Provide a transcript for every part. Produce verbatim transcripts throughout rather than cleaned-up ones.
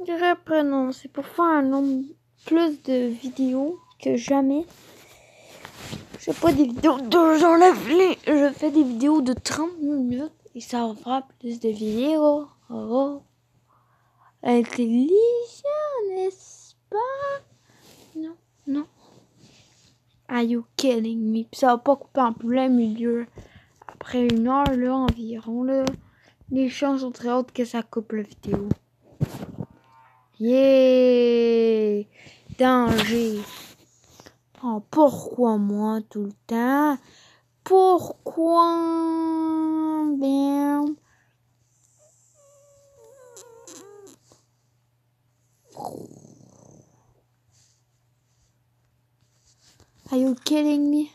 Reprenons, c'est pour faire un nombre plus de vidéos que jamais. Je fais pas des vidéos de deux heures la vie. Je fais des vidéos de trente minutes et ça va faire plus de vidéos. Oh. Intelligent, n'est-ce pas? Non, non. Are you kidding me? Puis ça va pas couper en plein milieu. Après une heure, là, environ, là, les chances sont très hautes que ça coupe la vidéo. Yeah! Danger! Oh, pourquoi moi tout le temps? Pourquoi? Bien. Are you kidding me?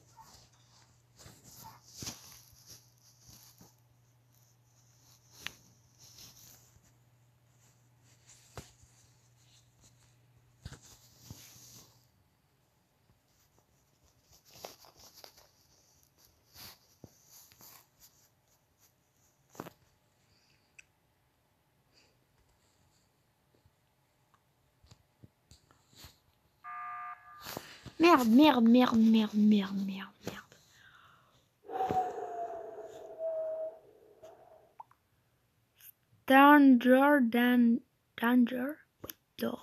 Merde, merde, merde, merde, merde, merde, merde. Danger, dan, danger. Putain.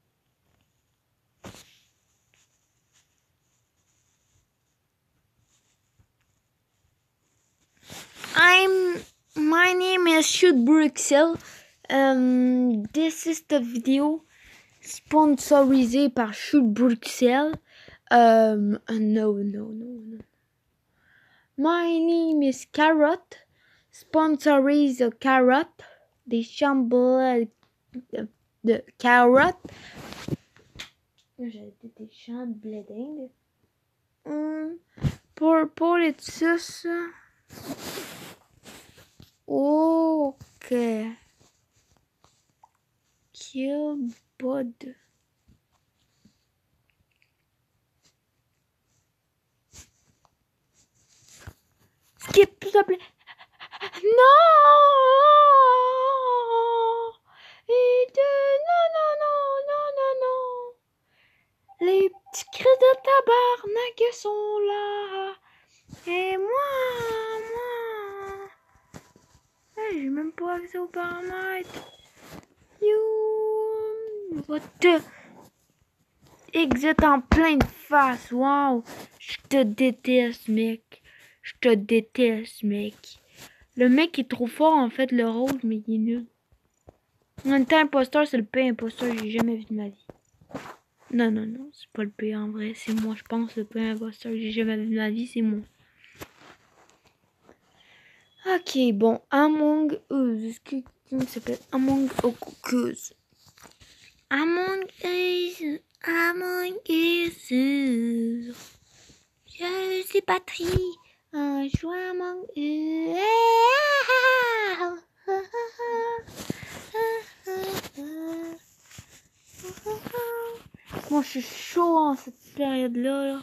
I'm. My name is Shoot Bruxelles. Um, this is the video sponsorisé par Shoot Bruxelles. Um, no, no, no, no. My name is Carrot. Sponsorise a carrot. Des champs de, de carottes. J'ai des champs de blé d'Inde. Um, pour, pour les sauces. Ok. Kill bod. Skip, s'il te plaît. Non! Et de... Non, non, non, non, non, non. Les petits cris de tabarnak sont là. Et moi, moi... Hey, j'ai même pas accès aux paramètres. You... What the... Exit en pleine face. Wow. Je te déteste, mec. Je te déteste, mec. Le mec est trop fort, en fait, le rôle, mais il est nul. En même temps, imposteur, c'est le pire imposteur que j'ai jamais vu de ma vie. Non, non, non, c'est pas le pire en vrai. C'est moi, je pense, le pire imposteur que j'ai jamais vu de ma vie, c'est moi. Ok, bon, Among Us. Est-ce que quelqu'un s'appelle Among Us? Among Us. Among Us. Je suis Patrie. Un joint Among Us. Moi, je suis chaud en cette période-là. Là.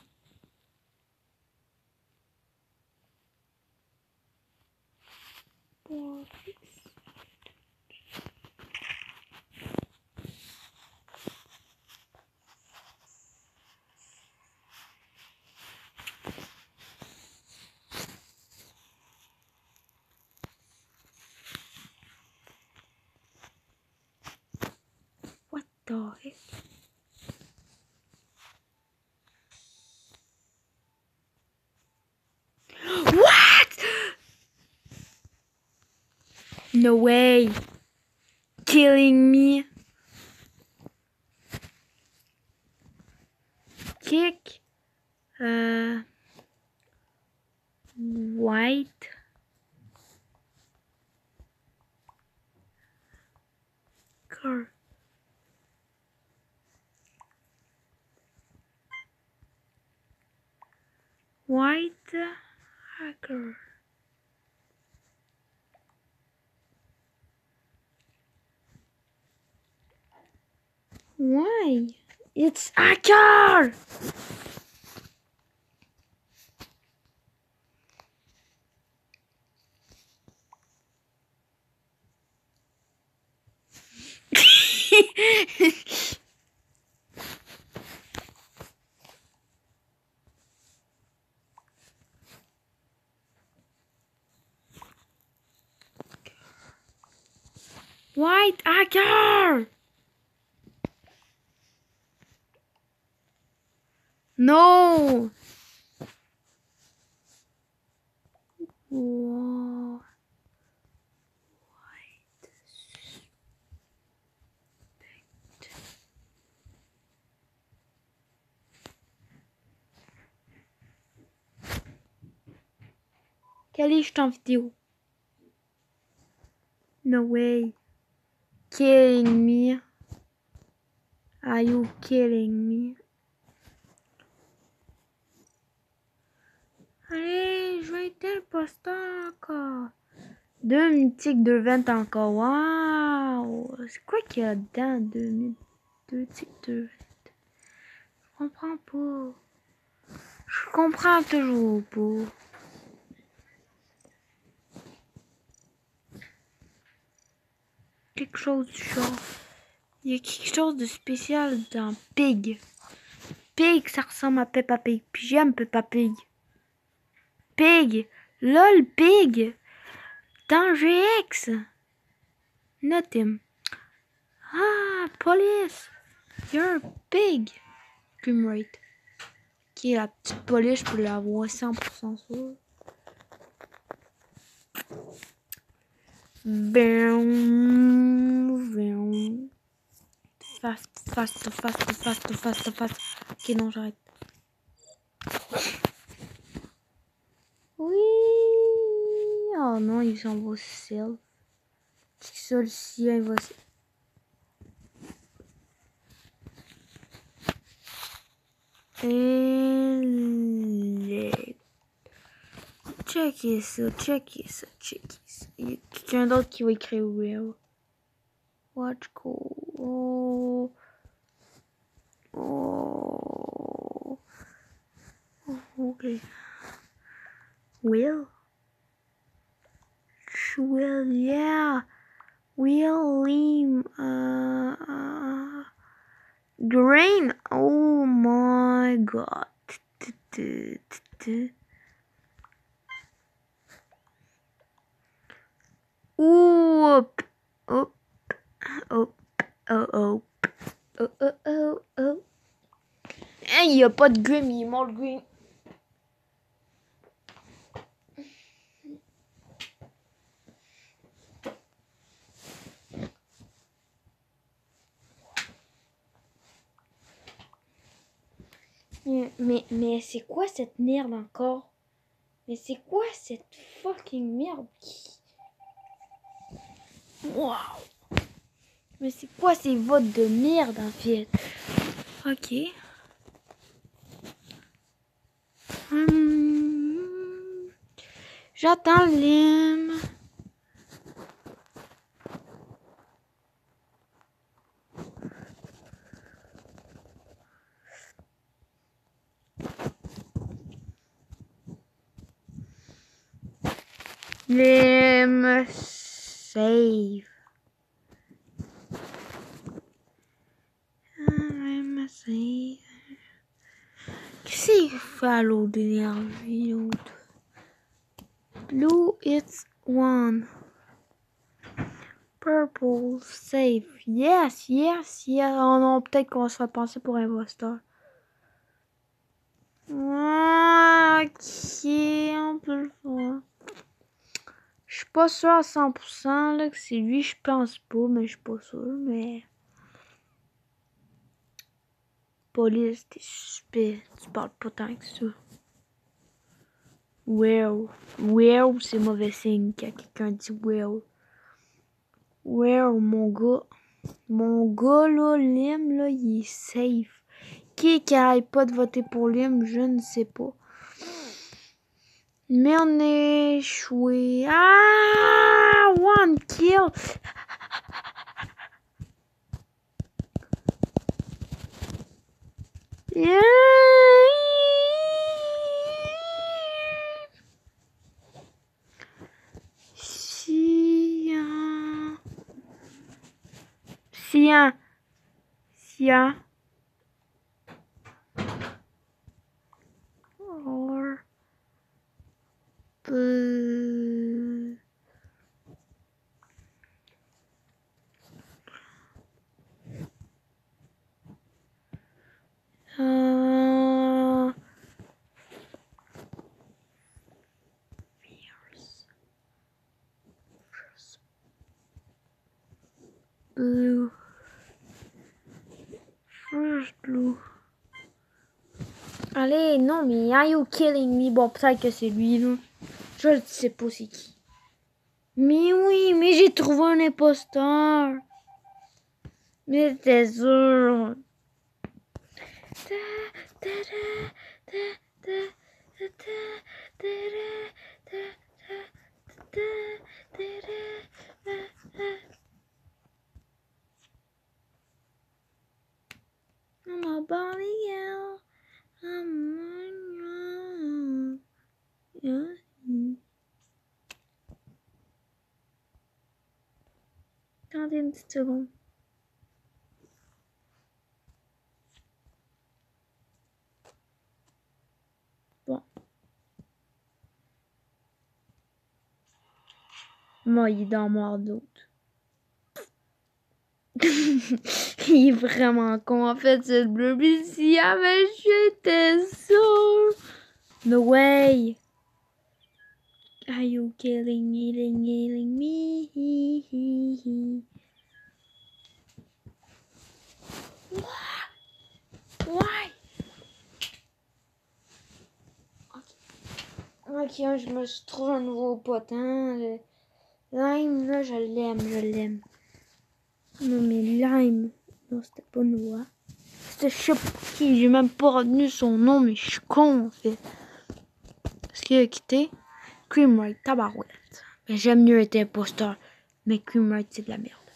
What the heck? What? No way. Killing me. Kick. Uh, white. Car. White hacker. Why? It's hacker! White hacker! No! Wow. White. Kelly, je suis en vidéo. No way. Killing me. Are you killing me? Allez, je vais être imposteur encore. Deux mythiques, deux ventes encore. Waouh! C'est quoi qu'il y a dedans? Deux, mythiques, deux mythiques, deux ventes. Je comprends pas. Je comprends toujours pas. Quelque chose du genre. Il y a quelque chose de spécial dans Pig. Pig, ça ressemble à Peppa Pig. Puis j'aime Peppa Pig. Pig. LOL, Pig. Dans G X. Not him. Ah, police. You're a pig. Grimrate. Ok, la petite police, je peux l'avoir cent pour cent sûr. Boum, boum. Fast, fast, fast, fast, fast, fast. Ok, non, j'arrête. Oui. Oh non, il s'en va self. Ça, le sien, il va. Et... Checkez ça, checkez ça, checkez ça. Il y a quelqu'un d'autre qui va écrire Will. Watch go. Oh. Oh. Ok. Will. Will, yeah. Will Lim. Uh, uh, Green. Oh my god. Oop. Oop. Oop. Oh oh. Oh oh oh oh. Hey, il n'y a pas de Grim, il est mort le Grim. Mais, mais, mais c'est quoi cette merde encore? Mais c'est quoi cette fucking merde? Waouh! Mais c'est quoi ces votes de merde en fait? Ok. Hum, J'attends l'hymne. L'hymne save. L'hymne save. Qu'est-ce qu'il fait à l'eau d'énergie? Blue, it's one. Purple, safe. Yes, yes, yes. Oh non, peut-être qu'on va se faire passer pour un imposteur. Ok, on peut le voir. Je suis pas sûre à cent pour cent là, que c'est lui, je pense pas, mais je suis pas sûre, mais... Police, t'es suspect. Tu parles pas tant que ça. Well. Well, c'est mauvais signe quand quelqu'un dit well. Well, mon gars. Mon gars, là, Lim, là, il est safe. Qui qui arrête pas de voter pour Lim, je ne sais pas. Mais on est échoué. Ah! One kill! Yeah! Sia. Sia. Sia. Or. Boo. blue. First blue. Allez, non, mais are you killing me? Bon, peut-être que c'est lui, là. Je ne sais pas c'est qui. Mais oui, mais j'ai trouvé un imposteur. Mais c'était sûr. I'm a Barbie girl. I'm a... Yeah. Attendez une petite seconde. Bon. Moi, il est dans moi d'autres. Il est vraiment con. En fait, c'est le bleu ici. Ah, mais j'étais sûre. No way. Are you killing me, killing me? What? Why? Ok, je me suis trouvé un nouveau potin. Le Lime, là, je l'aime, je l'aime. Non, mais Lime. Non, c'était pas Noah. C'était je sais pas qui. J'ai même pas retenu son nom, mais je suis con, en fait. Est-ce qu'il a quitté? Creamwright, tabarouette. Ben, j'aime mieux être imposteur. Mais Creamwright, c'est de la merde.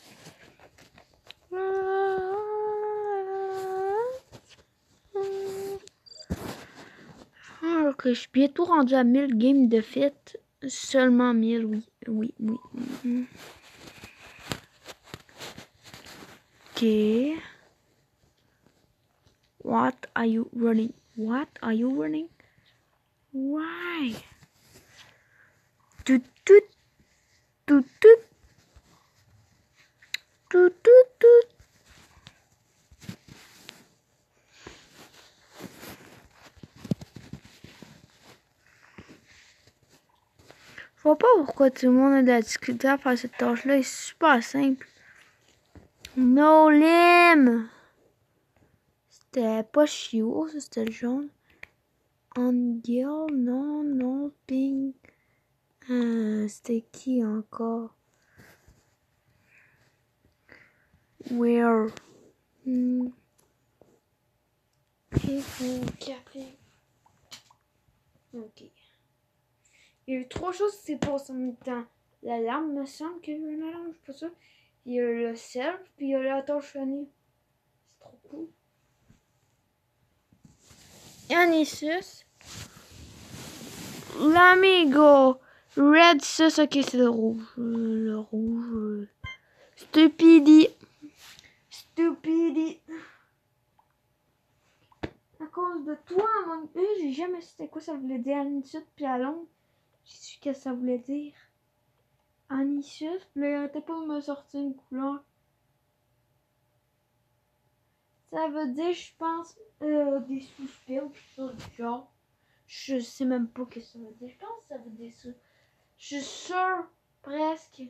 Alors que je suis bientôt rendu à mille games de fête. Seulement mille, oui. Oui, oui. oui. Ok. What are you running? What are you running? Why? Tout, tout, tout, tout, tout, tout, tout. Je vois pas pourquoi tout le monde a de la difficulté à faire cette tâche-là. C'est super simple. No lim. C'était pas chiot, ça c'était le jaune. Angel, non, non, pink. Euh, c'était qui encore? Where? Hmm. Ok, ok, après. Ok. Il y a eu trois choses qui s'est passées en même temps. L'alarme, me semble qu'il y a eu une alarme, je suis pas sûre. Il y a eu le self, puis il y a eu la torche chenille. C'est trop cool. Anisus. L'amigo. Red sus, ok, c'est le rouge. Euh, le rouge. Euh. Stupidi. Stupidi. À cause de toi, mon... Euh, j'ai jamais su c'était quoi ça voulait dire. Anisus, puis à Londres. J'ai su que ça voulait dire. Anisus, puis là, il arrêtait pas de me sortir une couleur. Ça veut dire, je pense, euh, des suspects ou quelque chose du genre. Je sais même pas ce que ça veut dire. Je pense que ça veut dire ça. Je suis sûre, presque.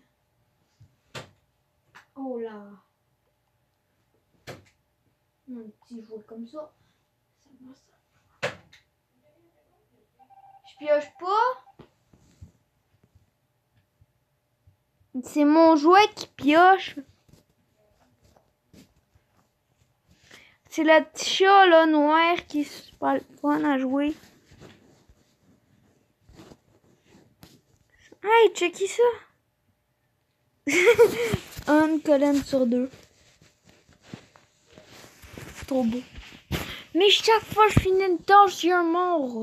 Oh là. Mon petit jouet comme ça. Ça me ça. Je pioche pas. C'est mon jouet qui pioche. C'est le petit chat là, noir qui est super fun à jouer. Hey, checkez ça. Une colonne sur deux. C'est trop beau. Mais chaque fois que je finis une tâche, j'ai un mort.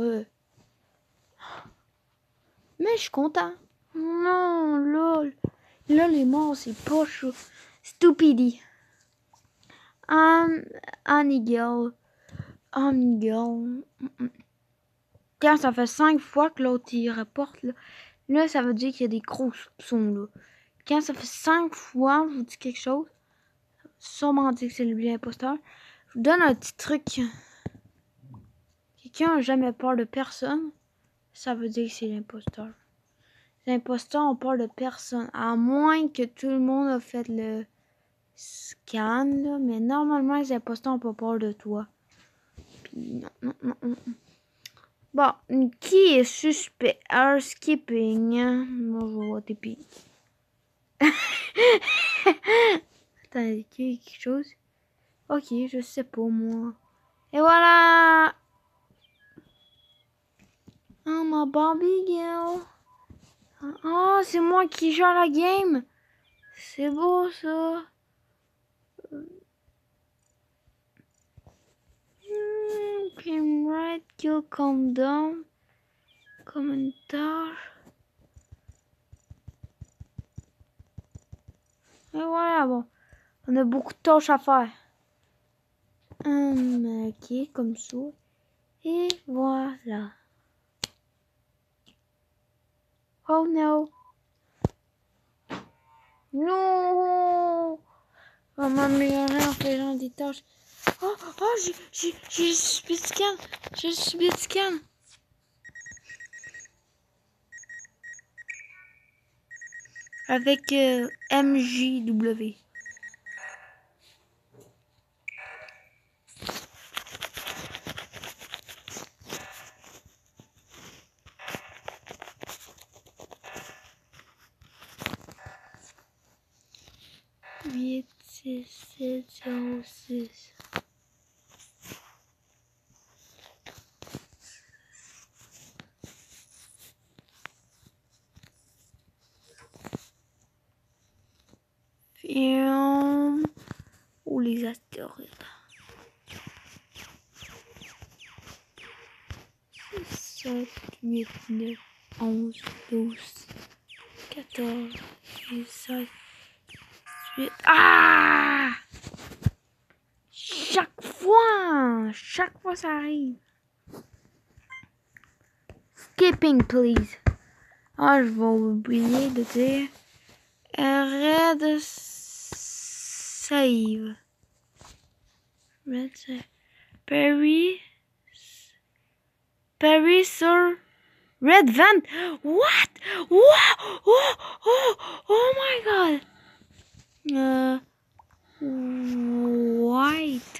Mais je suis content. Non, lol. Là, les morts, c'est pas chaud. Stupidi. Um, Anigel. Anigel. Quand ça fait cinq fois que l'autre il rapporte, là, là, ça veut dire qu'il y a des gros soupçons, là. Quand ça fait cinq fois, je vous dis quelque chose, sûrement dire que c'est lui l'imposteur. Je vous donne un petit truc. Quelqu'un n'a jamais peur de personne, ça veut dire que c'est l'imposteur. Les imposteurs ont peur de personne, à moins que tout le monde a fait le Scan, là, mais normalement, les imposteurs n'ont pas peur de toi. Puis, non, non, non, non. Bon, qui est suspect? Alors, skipping. Moi, je vais voter P. Attends, est-ce qu'il y a quelque chose? Ok, je sais pas, moi. Et voilà! Oh, ma Barbie girl! Oh, c'est moi qui gère la game! C'est beau, ça! Pin right, kill, calm down. Commentaire. Et voilà, bon. On a beaucoup de tâches à faire. Hum, ok, comme ça. Et voilà. Oh no. Non. On va m'améliorer en faisant des tâches. Oh, oh, j'ai, j'ai, j'ai le speed scan. J'ai le speed scan. Avec euh, M J W. huit, six, sept, zéro, six. Film ou les astéroïdes. sept, huit, neuf, onze, douze, quatorze, seize, dix-huit. Ah! Chaque fois! Chaque fois ça arrive. Skipping, please. Ah, je vais oublier de dire. Red save. Red save. Perry. Perry sur Red Vent. What? Wow! Oh, oh, oh my god. Uh, white.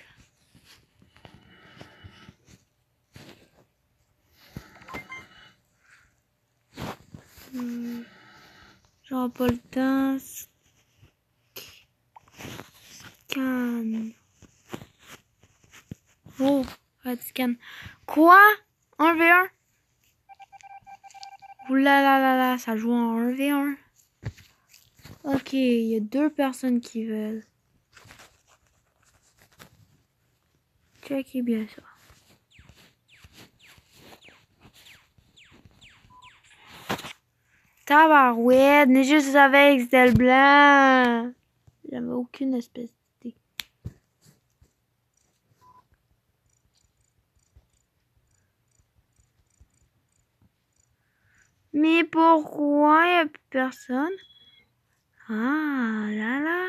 Hmm. J'aurai pas le temps. Scan. Oh, red scan. Quoi? un v un? Ouh là là là là, ça joue en un v un. Ok, il y a deux personnes qui veulent. Checkez bien ça. Tabarouette, n'est juste avec, c'était le blanc. J'avais aucune espèce d'idée. Mais pourquoi il n'y a plus personne? Ah là là.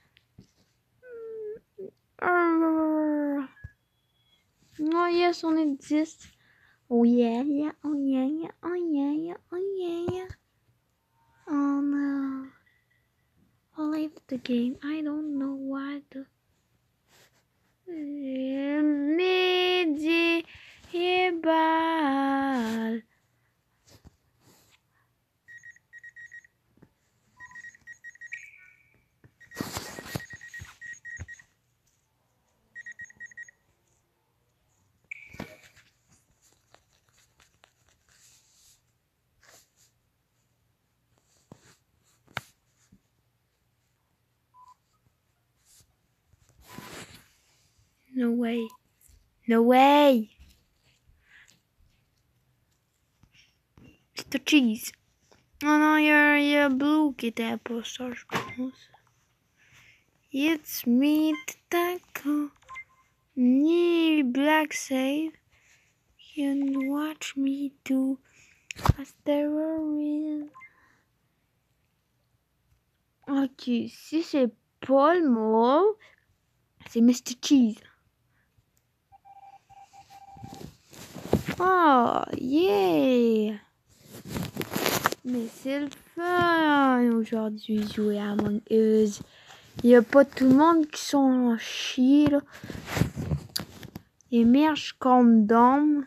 Euh... Oh yes, on est dix. Oh yeah, yeah, oh yeah, yeah, oh yeah, yeah, oh yeah, yeah. Oh no. I left the game. I don't know why the... Médiéval. No way. No way. Mister Cheese. Oh non, il y a, il y a Blue qui était imposteur, je pense. It's me, Taco. Ni Black Save. You can watch me do a terrorist. Ok, si c'est pas le mot, c'est Mister Cheese. Oh, yeah! Mais c'est le fun aujourd'hui jouer à Among Us. Il n'y a pas tout le monde qui sont chiés, là. Emerge condom.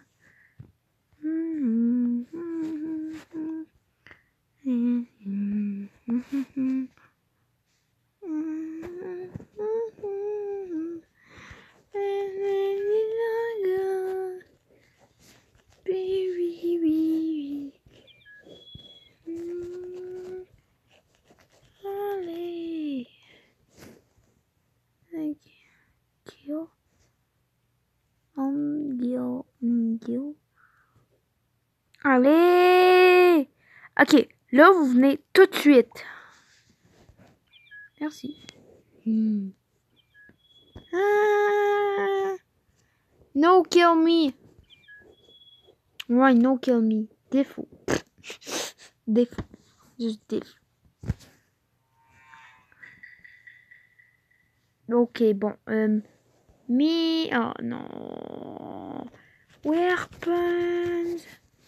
Allez! Ok, là, vous venez tout de suite. Merci. Hmm. Ah. No kill me. Ouais, no kill me. Défaut. Défaut. Juste défaut. Ok, bon. Euh, me... Oh non. Weapons.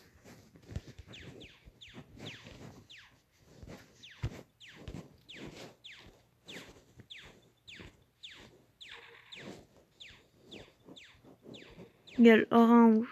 Gueule orange.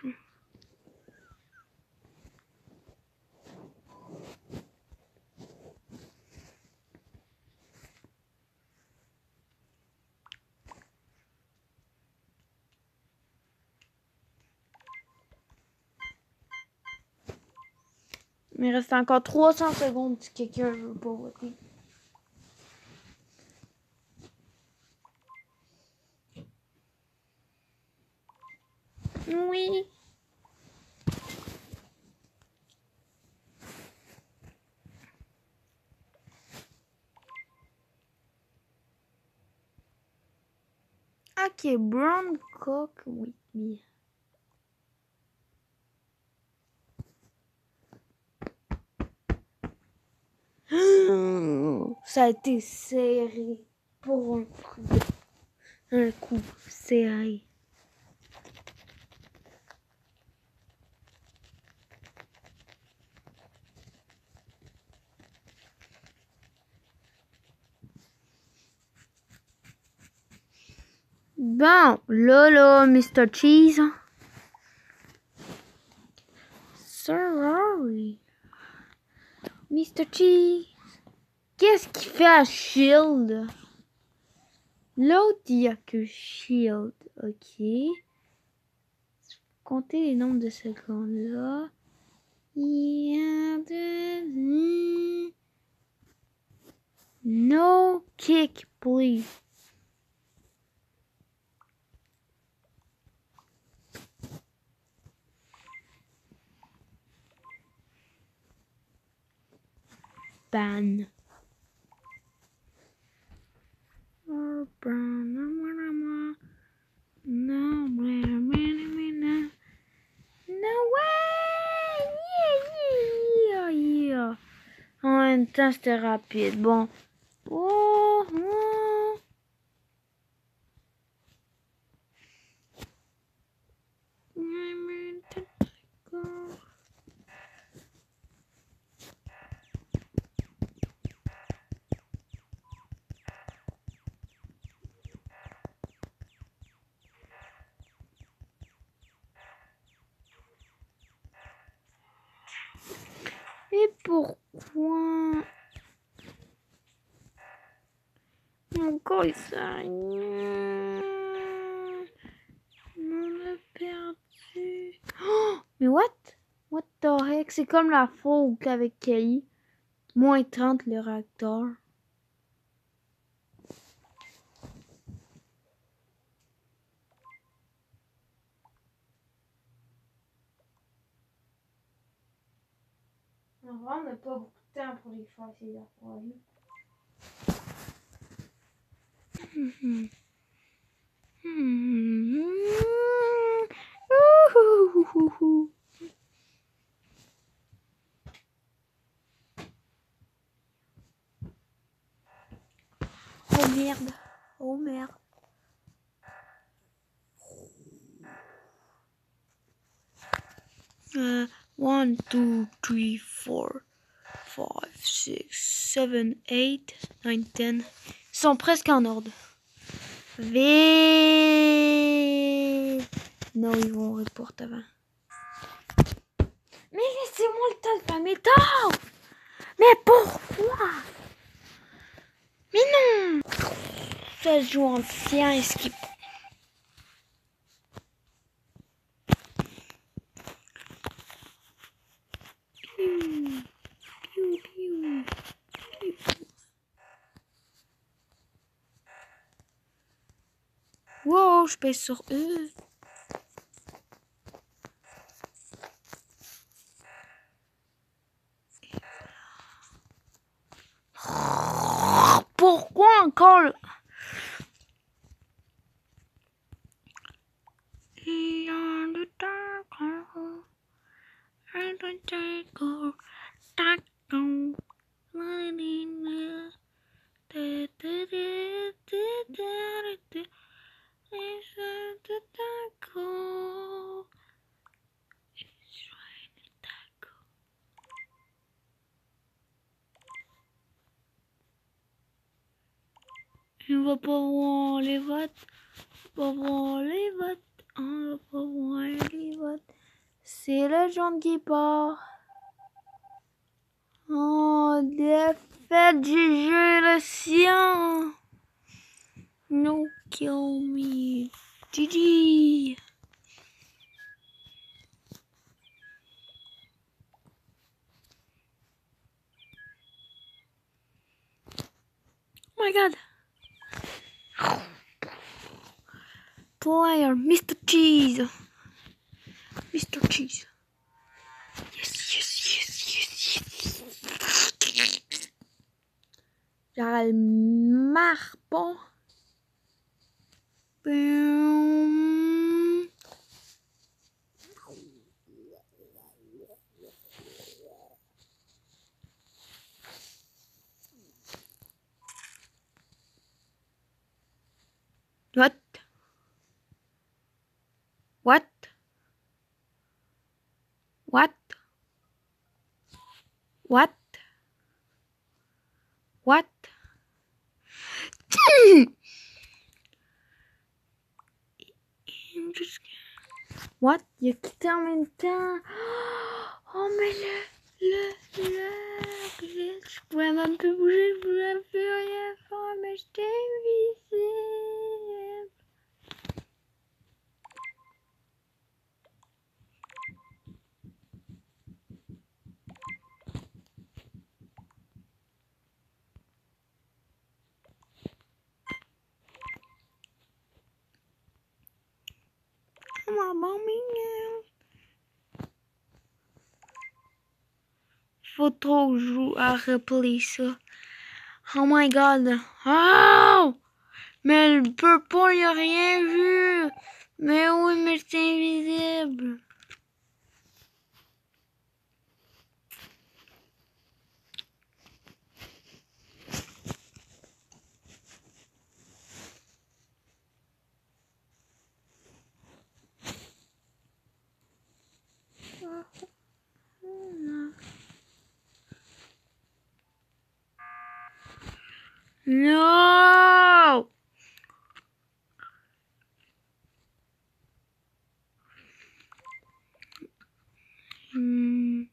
Il me reste encore trois cents secondes si quelqu'un veut pas voter. Oui. Ok, brown cock with me. Ça a été serré pour un coup. Un coup serré. Bon, Lolo, mister Cheese. Sorry. mister Cheese. Qu'est-ce qu'il fait à Shield? L'autre, il n'y a que Shield. Ok. Comptez les nombres de secondes là. Il y a de... No kick, please. Ban. Or brown. No, no way! Yeah, yeah, yeah. En même temps, c'était rapide. Bon. Oh, oh. Et pourquoi? Encore ça. On a perdu. Oh, mais what? What the heck? C'est comme la fois avec Kelly. Moins trente le réacteur. On va, on n'a pas beaucoup de temps pour les faire ces affaires-là. Mm-hmm. Mm-hmm. Ouh-hou-hou-hou. Oh merde. Oh merde. Uh, one, two, three, four, five, six, seven, eight, nine, ten, sont presque en ordre. Vite! Non, ils vont reporter avant. Mais laissez-moi le temps de faire mes tâches! Mais pourquoi? Mais non! Ça se joue ancien et skip. Wow, je pèse sur eux. Pourquoi encore le... On va pas voir les votes. On va voir les votes. On va pas voir les votes. C'est le jaune qui part. Oh, défaite, G G le sien. No kill me. G G. Oh my god. Player, Mister Cheese. Mister Cheese. Yes, yes, yes, yes, yes. Genre le marpon. Boom. What? What? What? What? What? What? Il a quitté en même temps. Oh, mais le, le, le glitch. Je pouvais même plus bouger, je pouvais plus rien faire, mais j'étais invisible. Maman mignonne. Faut trop jouer à replay ça. Oh my god. Oh! Mais le purple, il a rien vu. Mais oui, mais c'est invisible. No! Hmm.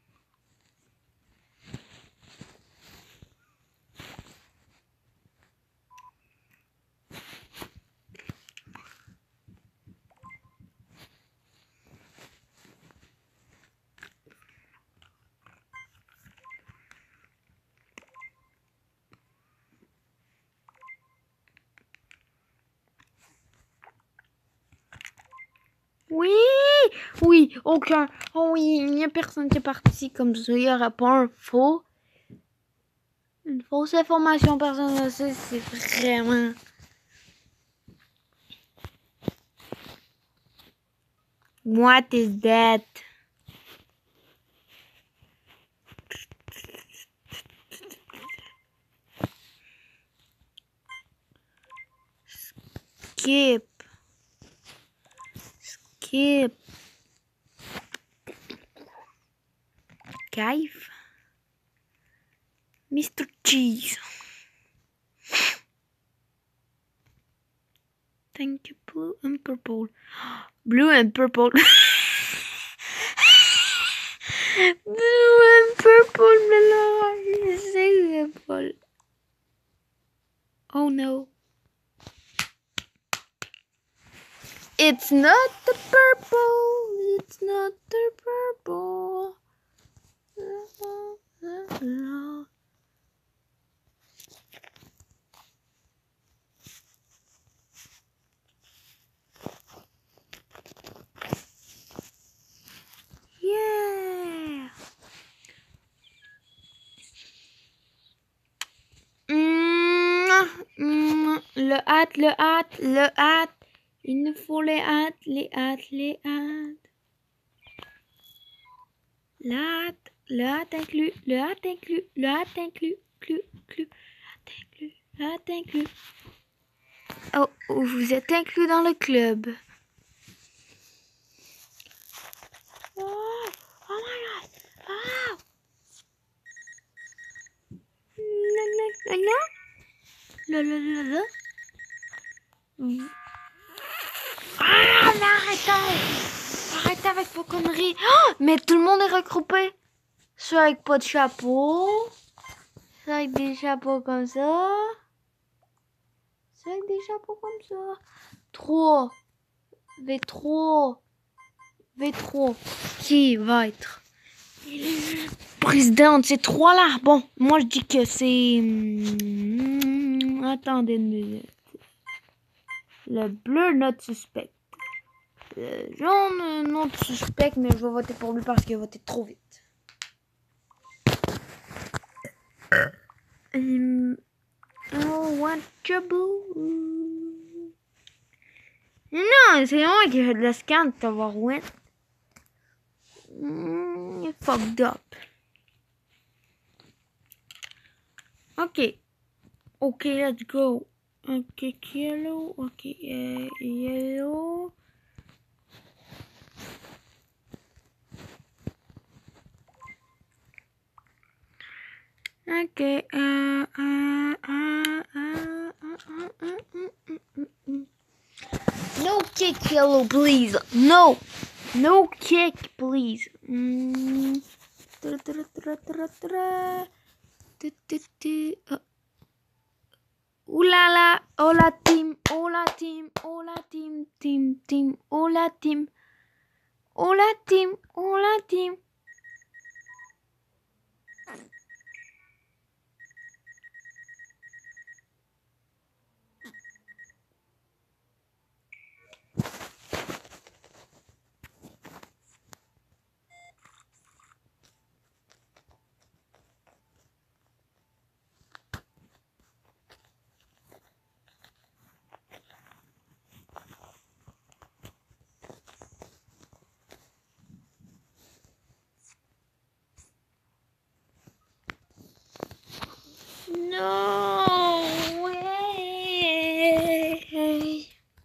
Oui! Oui, aucun. Oh oui, il n'y a personne qui est parti comme ça. Il n'y aura pas un faux. Une fausse information personnelle, c'est vraiment... What is that? Skip. Skip. Cave. Mister Cheese. thank you, blue and purple. Blue and purple. Blue and purple. Oh no. It's not the purple. It's not the purple. Yeah. Mm, mm, le hâte, le hâte, le hâte. Il nous faut les hâtes, les hâtes, les hâtes. Le hâte, le hâte inclus, le hâte inclus, le hâte inclus, clu, clu, hâte inclus, le hâte inclus. Oh, vous êtes inclus dans le club. Oh, oh my god. Oh. La la la la. La la la la. Ah, mais arrêtez. Arrêtez avec vos conneries. Oh, mais tout le monde est regroupé. Ceux avec pas de chapeau. Ceux avec des chapeaux comme ça. Ceux avec des chapeaux comme ça. trois. V trois. V trois. Qui va être président de ces trois-là? Bon, moi je dis que c'est... Hmm, attendez une minute. Le bleu, notre suspect. Le jaune, notre suspect, mais je vais voter pour lui parce qu'il a voté trop vite. Um, oh, what trouble? Non, c'est moi qui ai le scan de t'avoir win. Mm, you fucked up. Okay. Okay, let's go. Okay, yellow. Okay, uh, yellow. Okay, uh, uh, uh, uh, uh, uh, uh, uh, uh. No kick, yellow, please. No. No kick, please. Mm. Ouh là là, oh la team, oh la team, oh la team, team, team, oh la team, oh la team, oh la team. No way.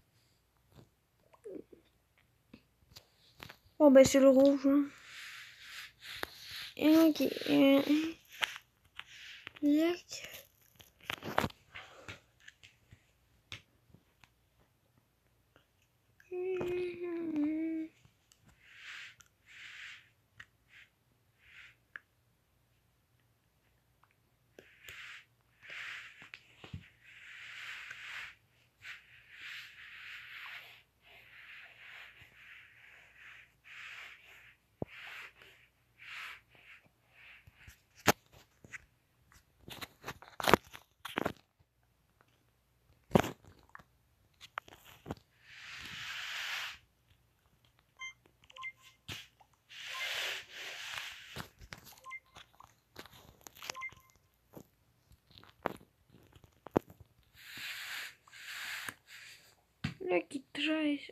Oh ben c'est le rouge. Ok. Black. Lucky tries.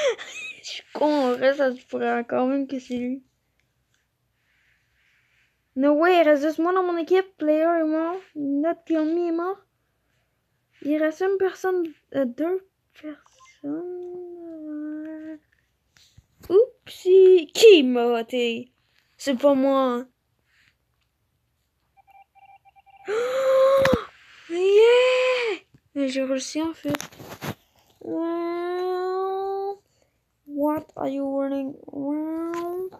Je suis con, en vrai, ça se pourrait quand même que c'est lui. No way, il reste juste moi dans mon équipe. Player est mort. Not Kill Me est mort. Il reste une personne, euh, deux personnes. Oupsie. Qui m'a voté? C'est pas moi. Oh, yeah! Mais j'ai réussi en fait. Well, what are you running around?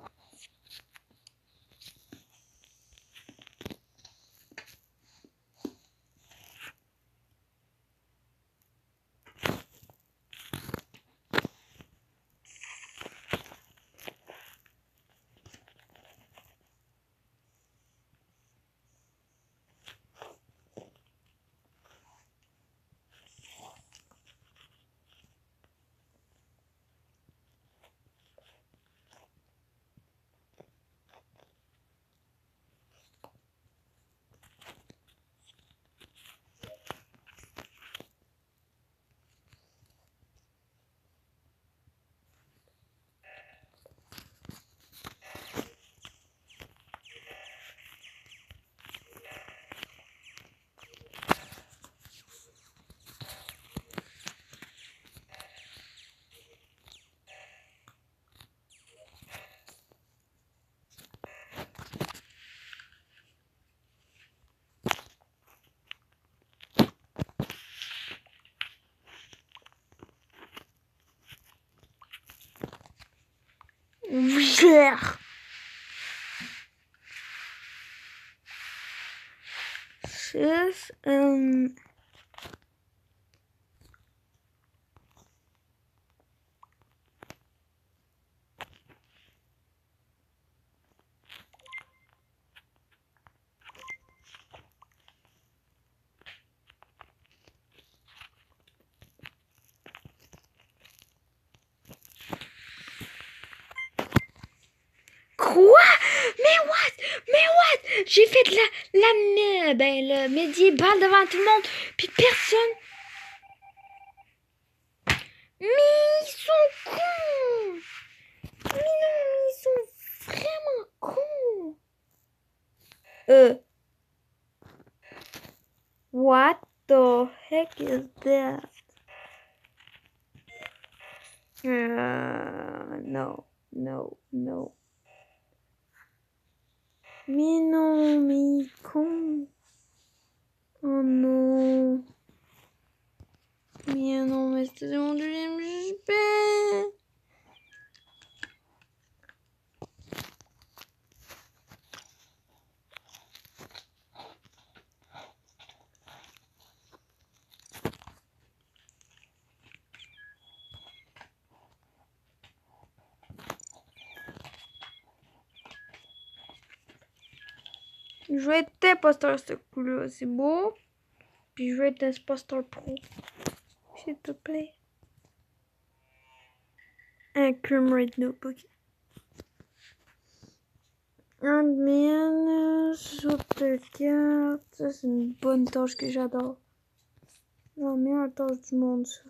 Gère. Six, um... Quoi? Mais what? Mais what? J'ai fait de la, la, ben, le médiéval devant tout le monde, puis personne. Mais ils sont cons. Mais non, ils sont vraiment cons. Euh. What the heck is that? Uh, no, no, no. Mais non, mais con. Oh non. Mais non, mais c'était mon deuxième J P. Je vais être imposteur ce coup-là, c'est beau. Puis je vais être imposteur pro. S'il te plaît. Un crime right now, ok. Admin, saute de carte. Ça, c'est une bonne tâche que j'adore. La meilleure tâche du monde, ça.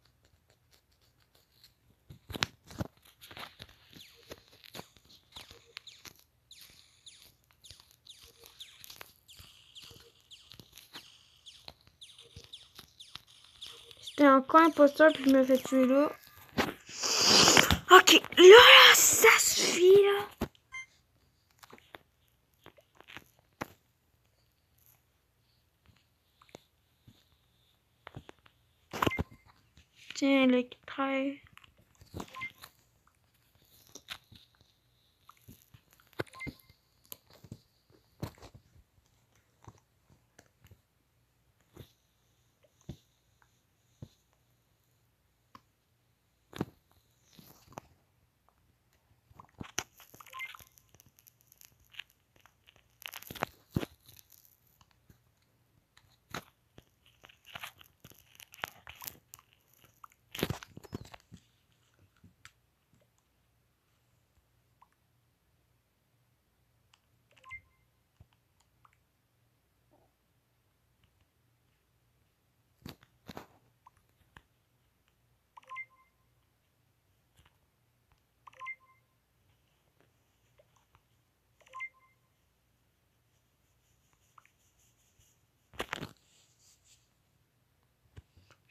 J'étais encore imposteur puis je me fais tuer là. Ok, là, là, ça suffit là. Tiens, le qui travaille.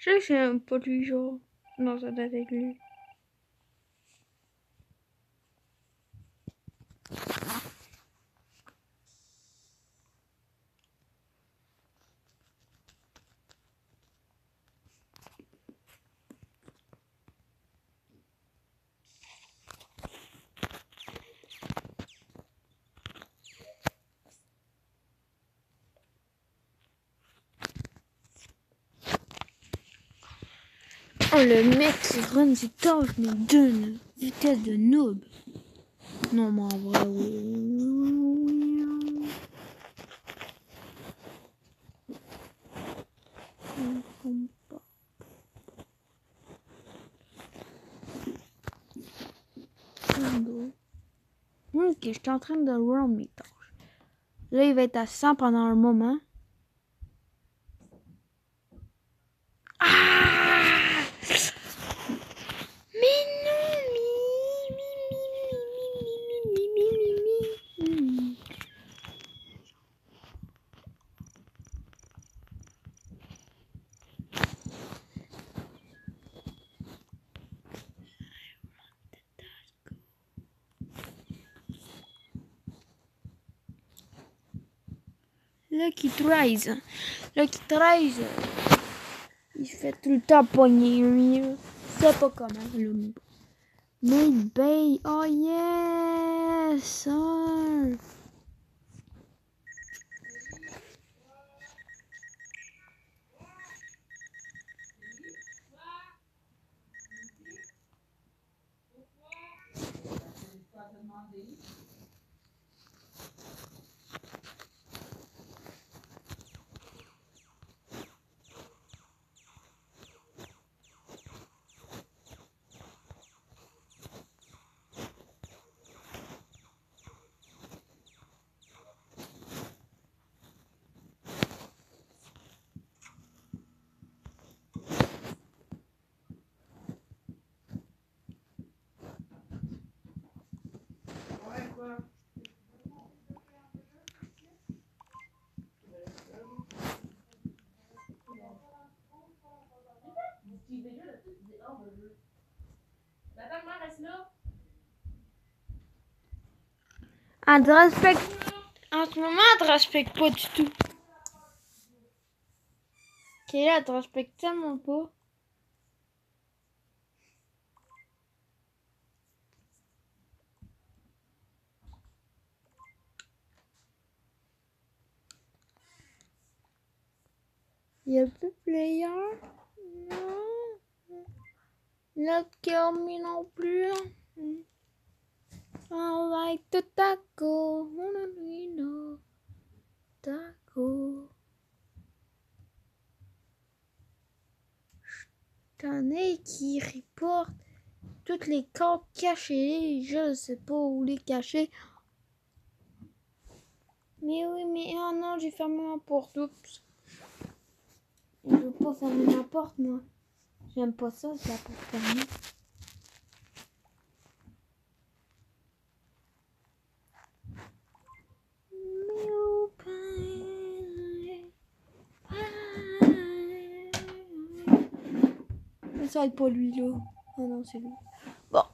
Je sais que c'est pas lui, genre. Non, ça doit être lui. Oh, le mec qui run ses tâches, mais d'une vitesse de noob. Non, mais en vrai, oui. Ok, je suis en train de run mes tâches. Là, il va être à cent pendant un moment. Ah! Mais non, mi, mi, mi, mi, mi, mi, mi, mi, mi, mi. Lucky tries. Lucky tries. Il se fait tout le temps pogner, lui. C'est pas comment, là. Made Bay. Oh yes, sir. Elle te respecte. En ce moment, elle te respecte pas du tout. Kayla, elle te respecte tellement pas. Il y a plus de player. Non. L'autre Kirby non plus. I like the taco. No, taco. T'en ai qui reporte toutes les cartes cachées. Je ne sais pas où les cacher. Mais oui, mais oh non, j'ai fermé ma porte. Oups. Je veux pas fermer ma porte, moi. J'aime pas ça, c'est la porte fermée. Ça va être pas lui, là. Oh non, c'est lui. Bon.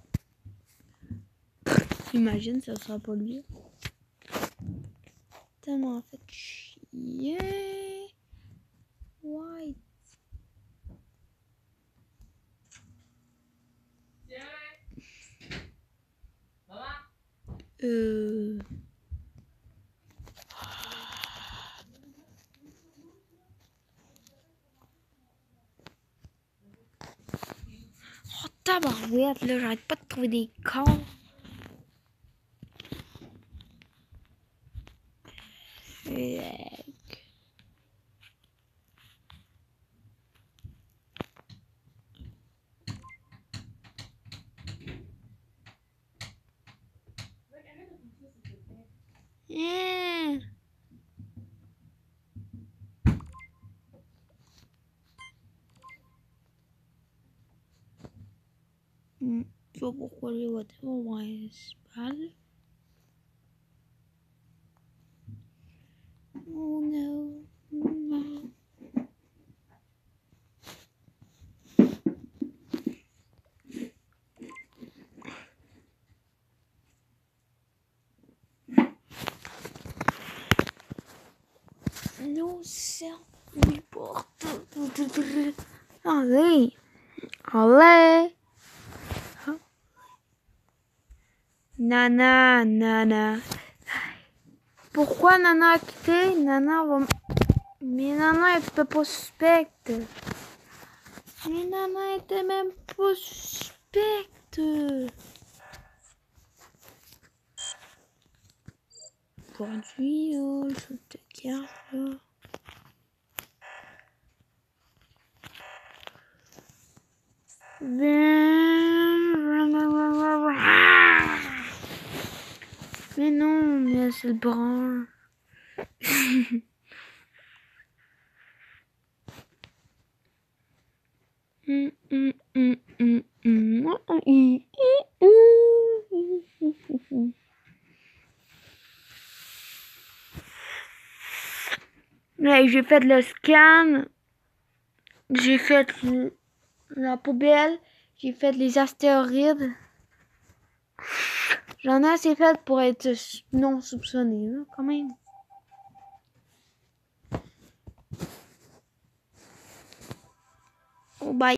Imagine, ça sera pas lui. Tellement en fait chier. White. Euh... Oh tabarouette, là, j'arrête pas de trouver des corps. Yeah. Hmm. Je sais pas pourquoi les whatever ouais, c'est pas. Oh no. No. Nous sommes les portes. Allez. Allez. Nana, Nana. Pourquoi Nana a quitté? Nana va... Mais Nana était pas suspecte. Mais Nana était même pas suspecte. Aujourd'hui, oh, je te garde là. Mais non, mais c'est le brun. Là, j'ai fait le scan. J'ai fait le- la poubelle. J'ai fait les astéroïdes. J'en ai assez fait pour être non soupçonné, là, quand même. Oh, bye.